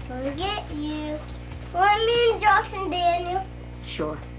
Gonna get you. Want me and Josh and Daniel? Sure.